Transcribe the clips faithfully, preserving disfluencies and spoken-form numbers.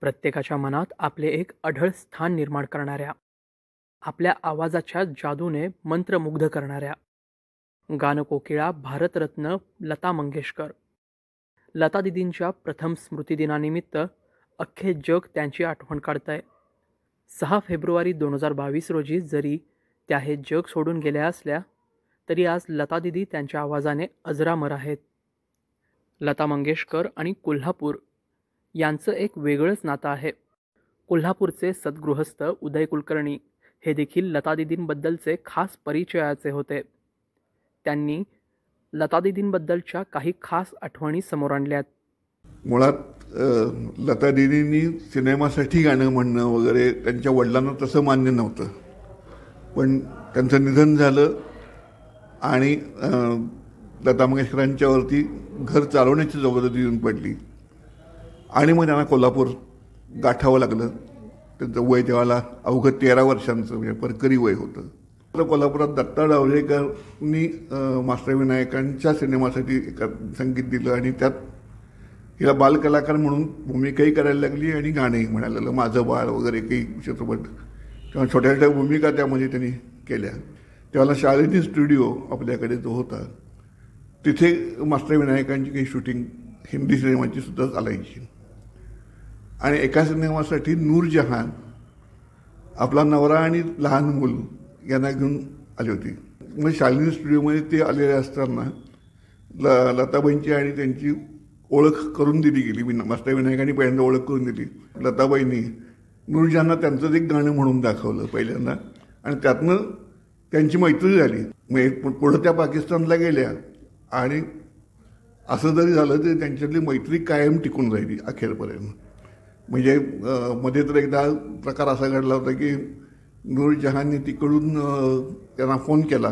प्रत्येकाच्या मनात आपले एक अढळ स्थान निर्माण करणाऱ्या, आपल्या आवाजाच्या जादूने मंत्रमुग्ध करणाऱ्या गानकोकिळा भारतरत्न लता मंगेशकर. लता दिदींच्या प्रथम स्मृतिदिनानिमित्त अख्खे जग त्यांची आठवण काढतंय. सहा फेब्रुवारी दोन हजार बावीस रोजी जरी त्या हे जग सोडून गेल्या असल्या तरी आज लता दिदी त्यांच्या आवाजाने अजरामर आहेत. लता मंगेशकर आणि कोल्हापूर यांचं एक वेगळंच नातं आहे. कोल्हापूरचे सद्गृहस्थ उदय कुलकर्णी हे देखील लता दिदींबद्दलचे खास परिचयाचे होते. त्यांनी लता दिदींबद्दलच्या काही खास आठवणी समोर आणल्यात. मुळात लता दिदींनी सिनेमासाठी गाणं म्हणणं वगैरे त्यांच्या वडिलांना तसं मान्य नव्हतं, पण त्यांचं निधन झालं आणि लता मंगेशकरांच्यावरती घर चालवण्याची जबाबदारी येऊन पडली आणि मग त्यांना कोल्हापूर गाठावं लागलं. त्यांचं वय तेव्हाला अवघं तेरा वर्षांचं म्हणजे परकरी वय होतं. तर कोल्हापुरात दत्ता डावळेकरांनी मास्टर विनायकांच्या सिनेमासाठी एका संगीत दिलं आणि त्यात हिला बालकलाकार म्हणून भूमिकाही करायला लागली आणि गाणंही म्हणायला लागलं. माझं बाळ वगैरे काही चित्रपट किंवा छोट्या छोट्या भूमिका त्यामध्ये त्यांनी केल्या. तेव्हाला शाळेची स्टुडिओ आपल्याकडे जो होता तिथे मास्टर विनायकांची काही शूटिंग हिंदी सिनेमाची सुद्धा चालायची आणि एका सिनेमासाठी नूरजहान आपला नवरा आणि लहान मूल यांना घेऊन आली होती. मग शालिनी स्टुडिओमध्ये ते आलेले असताना ल लताबाईंची आणि त्यांची ओळख करून दिली गेली. विना मास्टर विनायकांनी पहिल्यांदा ओळख करून दिली. लताबाईंनी नूरजहानला त्यांचंच एक गाणं म्हणून दाखवलं पहिल्यांदा आणि त्यातनं त्यांची मैत्री झाली. मग पुढं त्या पाकिस्तानला गेल्या आणि असं जरी झालं तरी त्यांच्यातली मैत्री कायम टिकून राहिली अखेरपर्यंत. म्हणजे मध्ये तर एकदा प्रकार असा घडला होता की नूरजहानने तिकडून त्यांना फोन केला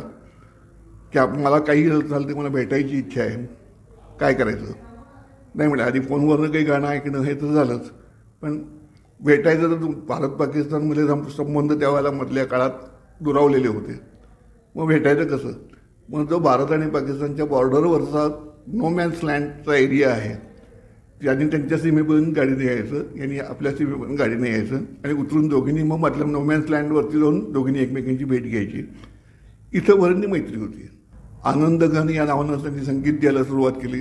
की मला काही झालं ते मला भेटायची इच्छा आहे, काय करायचं. नाही म्हणे आधी फोनवरनं काही गाणं ऐकणं हे तर झालंच, पण भेटायचं तर भारत पाकिस्तानमध्ये संबंध त्यावेळेला मधल्या काळात दुरावलेले होते. मग भेटायचं कसं. मग जो भारत आणि पाकिस्तानच्या बॉर्डरवरचा नो मॅन्स लँडचा एरिया आहे यांनी त्यांच्या सीमेपर्यंत गाडीने यायचं, यांनी आपल्या सीमेपर्यंत गाडीने यायचं आणि उतरून दोघींनी मग मतलब नो मॅन्स लँडवरती जाऊन दोघींनी एकमेकांची भेट घ्यायची. इथं भरणी मैत्री होती. आनंद घन या नावानं त्यांनी संगीत द्यायला सुरुवात केली.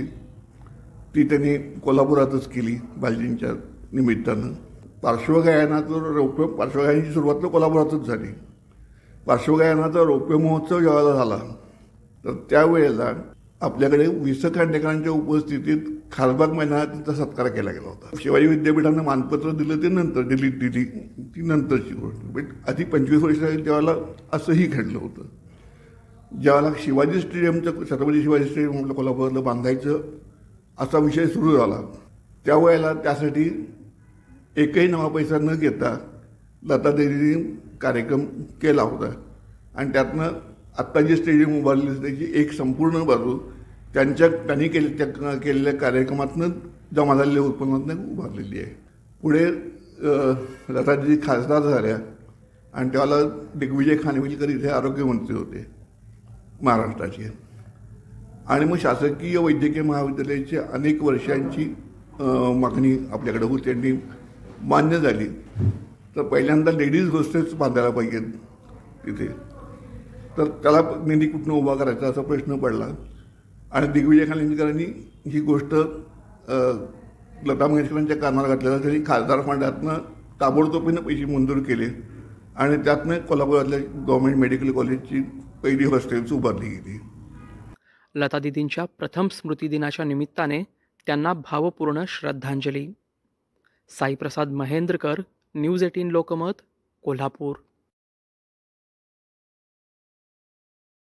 ती त्यांनी कोल्हापुरातच केली बालजींच्या निमित्तानं. पार्श्वगायनाचं रौप्य पार्श्वगायनाची सुरुवात तर कोल्हापुरातच झाली. पार्श्वगायनाचा रौप्य महोत्सव जेव्हा झाला तर त्यावेळेला आपल्याकडे वि स खांडेकरांच्या उपस्थितीत खासबाग मैदानात त्यांचा सत्कार केला गेला होता. शिवाजी विद्यापीठानं मानपत्र दिलं ते नंतर दिल्लीत दिली ती नंतरची गोष्ट. पण आधी पंचवीस वर्ष तेव्हाला असंही घडलं होतं. ज्यावेळेला शिवाजी स्टेडियमचं छत्रपती शिवाजी स्टेडियम आपलं कोल्हापुरातलं बांधायचं असा विषय सुरू झाला त्यावेळेला त्यासाठी एकही नवा पैसा न घेता लता दिदींनी कार्यक्रम केला होता आणि त्यातनं आत्ता जे स्टेडियम उभारले त्याची एक संपूर्ण बाजू त्यांच्या त्यांनी केले त्या केलेल्या कार्यक्रमातनं जमा झालेल्या उत्पन्नातनं उभारलेली आहे. पुढे लताजी खासदार झाल्या आणि त्यावेळेला दिग्विजय खानविलकर इथे आरोग्यमंत्री होते महाराष्ट्राचे आणि मग शासकीय वैद्यकीय महाविद्यालयाची अनेक वर्षांची मागणी आपल्याकडे होती त्यांनी मान्य झाली. तर पहिल्यांदा लेडीज हॉस्टेल्स बांधायला पाहिजेत तिथे, तर त्याला निधी कुठनं उभा करायचा असा प्रश्न पडला आणि दिग्विजय खानविलकरांनी ही गोष्ट लता मंगेशकरांच्या कानावर घातलेला त्यांनी खासदार फंडातनं ताबडतोबीनं पैसे मंजूर केले आणि त्यातनं कोल्हापुरातल्या गव्हर्नमेंट मेडिकल कॉलेजची पहिली हॉस्टेल्स उभारली गेली. लता दिदींच्या प्रथम स्मृतिदिनाच्या निमित्ताने त्यांना भावपूर्ण श्रद्धांजली. साईप्रसाद महेंद्रकर, न्यूज अठरा लोकमत, कोल्हापूर.